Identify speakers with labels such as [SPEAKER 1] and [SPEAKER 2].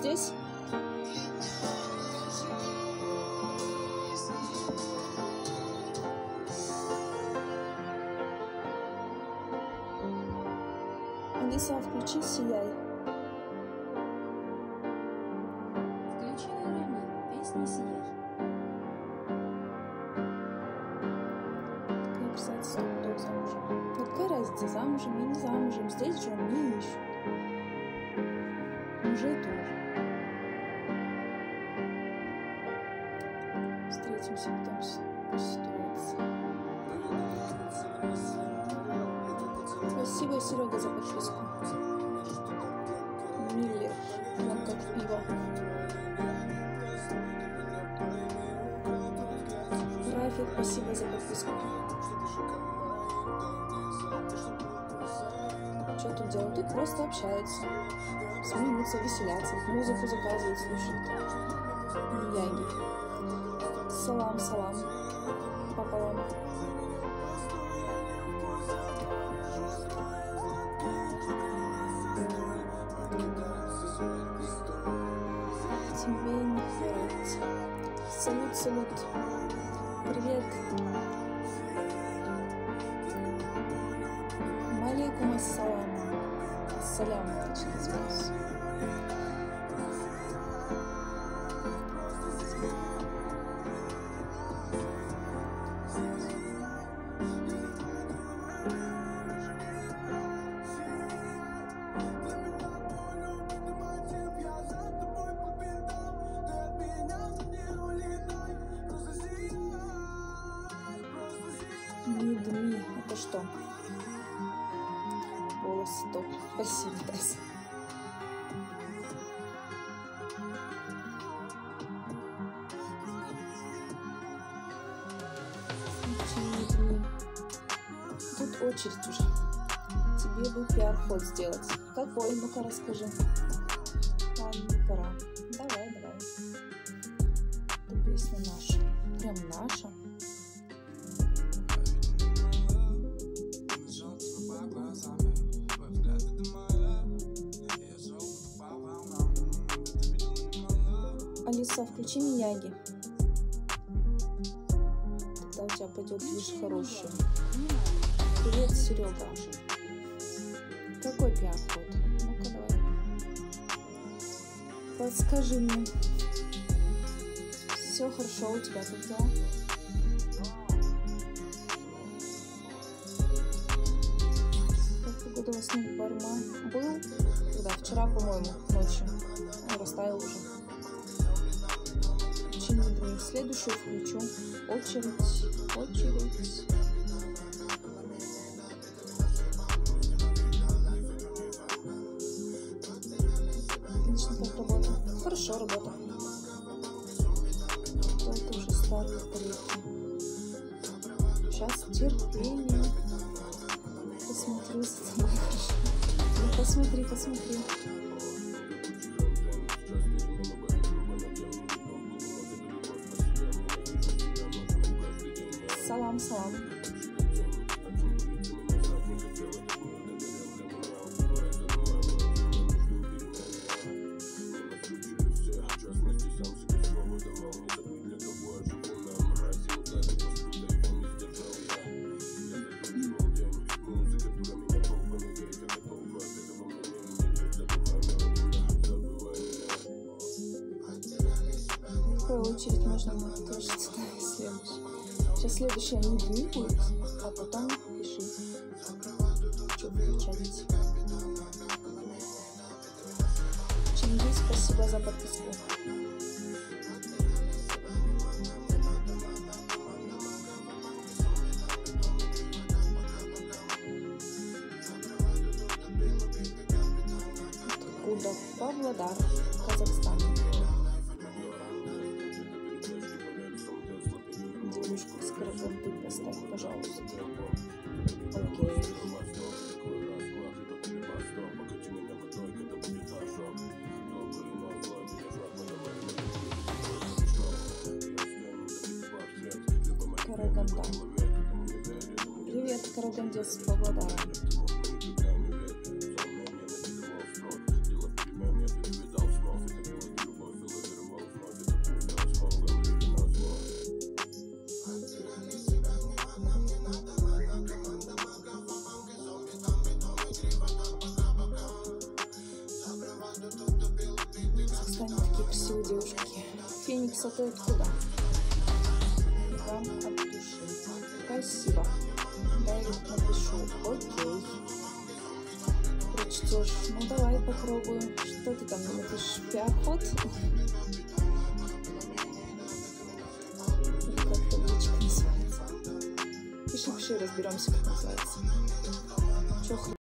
[SPEAKER 1] здесь? Алиса, включи «Сияй».
[SPEAKER 2] Включи время песни «Сияй».
[SPEAKER 1] Такая красавица, стопудово замужем. Ну какая разница, замужем и не замужем? Здесь же он не ищет. Мужей тоже. Встретимся потом по ситуации. Спасибо, Серега, за подписку. Миллер, вон как пиво. Рафик, спасибо за подписку. Что тут делают? Тут просто общаются, смеются, веселятся, музыку заказывают, слушают. Яги. Салам, салам. Пополам. Тебе не нравится. Салют, салют. Привет. Малейкум ассалам. Ассалям, точно называется. Дми, это что? Волосы топ. Спасибо, Тася. Тут очередь уже. Тебе бы пиар-ход сделать. Какой? Ну-ка расскажи. Ладно, не пора. Давай, давай. Эта песня наша. Прям наша. Алиса, включи Мияги. Тогда у тебя пойдет лишь хорошее. Привет, Серега. Какой пиар-ход? Ну-ка, давай. Подскажи мне. Все хорошо у тебя, как дела? Как погода во сне Барма был? Когда? Вчера, по-моему, ночью. Он растаял уже. Следующую включу. Очередь. Очередь. Отлично, как работа? Хорошо работа. Это уже старый тарелки. Сейчас терпение. Посмотрю за тобой. Ну, посмотри, посмотри. Салам, салам. Какую очередь можно тоже следующий? Сейчас следующие они дни будут, а потом пиши, что включать. Чингис, спасибо за подписку. Откуда? Павлодар, Казахстан. Девушку с карабанты поставь, пожалуйста. Окей. Караганда. Привет, Карагандец, Павлодара. Алиса, ты откуда? Вам от души. Спасибо. Дай напишу. Окей. Прочтешь. Ну давай попробую. Что ты там мне напишешь? Пиар-ход? Как табличка называется? Пиши, разберемся, как называется. Чё